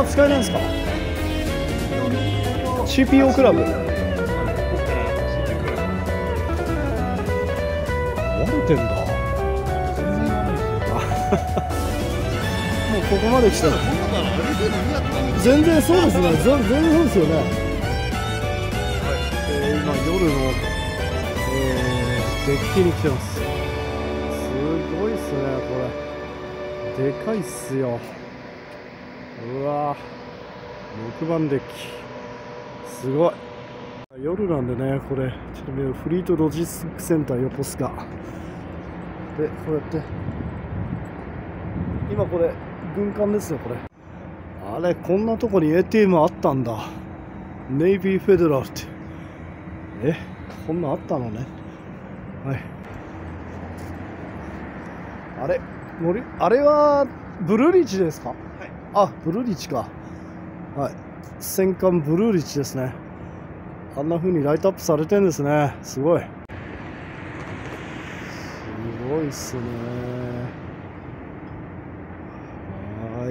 使えないんですか？ CPO クラブ。割れてんだ。もうここまで来たら全然そうですね。全然そうですよね。今夜の、デッキに来てます。すごいっすねこれ。でかいっすよ。うわ6番デッキすごい。夜なんでね、これちょっと見るフリートロジスティックセンター横須賀で、こうやって今これ軍艦ですよこれ。あれ、こんなとこに ATM あったんだ。ネイビーフェデラルって、こんなんあったのね。はい、あれはブルーリッジですか？はい、あ、ブルーリッジか。はい、戦艦ブルーリッジですね。あんな風にライトアップされてるんですね。すごい。すごいっすね。はい。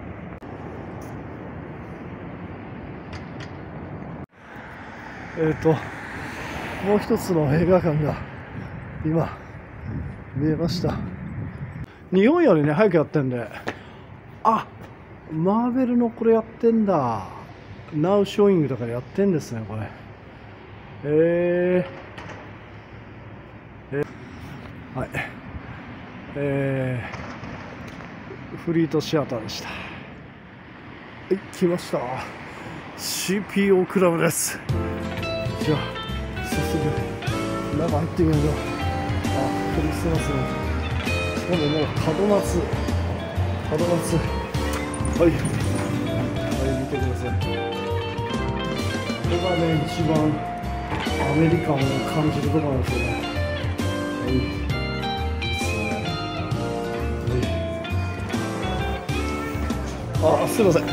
もう一つの映画館が今見えました。日本よりね早くやってんで、あ、マーベルのこれやってんだ。ナウショーイングとかでやってんですねこれ。はい、フリートシアターでした。はい、来ました。 CPO クラブです。じゃあ早速中入ってみましょう。あ、クリスマスの、しかももう門松。はい、見てください。これがね一番アメリカンを感じるところなんですよね。はい、いいっすね。はい、あ、すいません。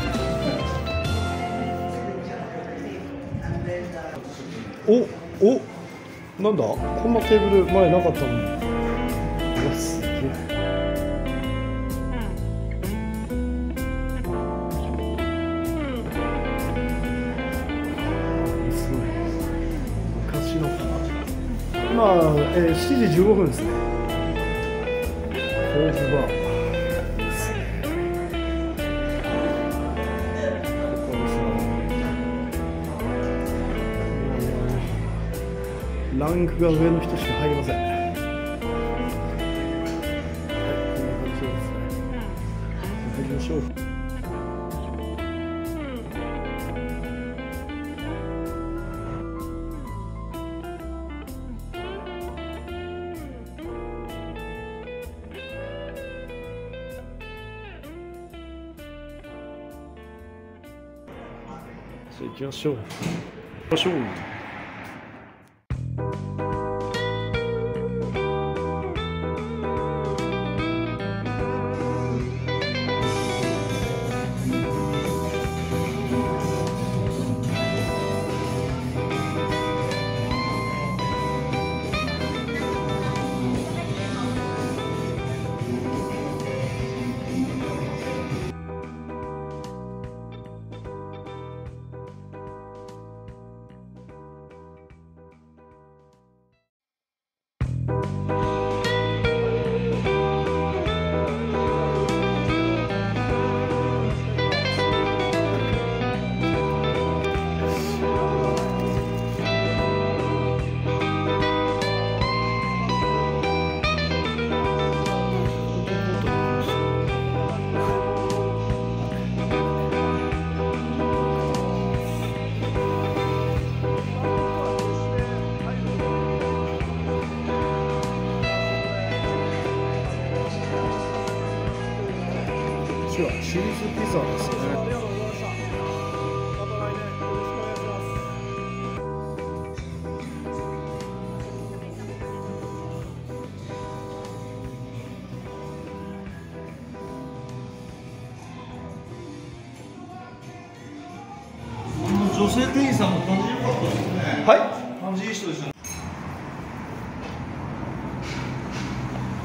なんだ、こんなテーブル前なかったのに。うわ、すげえ。今、7時15分ですね。甲府バーですね。ここですね。ランクが上の人しか入りません。はい、こんな感じですね。入りましょう。行きましょう。チーズピザですね。ありがとうございました。また来年よろしくお願いします。 女性店員さんも感じ良かったですね。 はい。 感じいい人でしたね。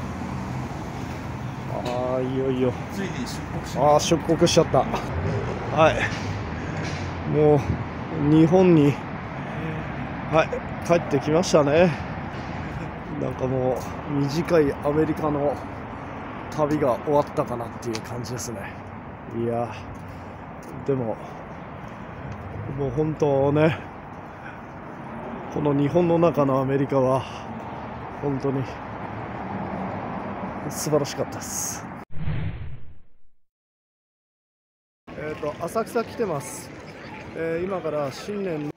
いよいよ。 ついに出国し出国しちゃった。 はい、もう日本に、はい、帰ってきましたね。なんかもう短いアメリカの旅が終わったかなっていう感じですね。いやでももう本当ね、この日本の中のアメリカは本当に素晴らしかったです。浅草来てます。今から新年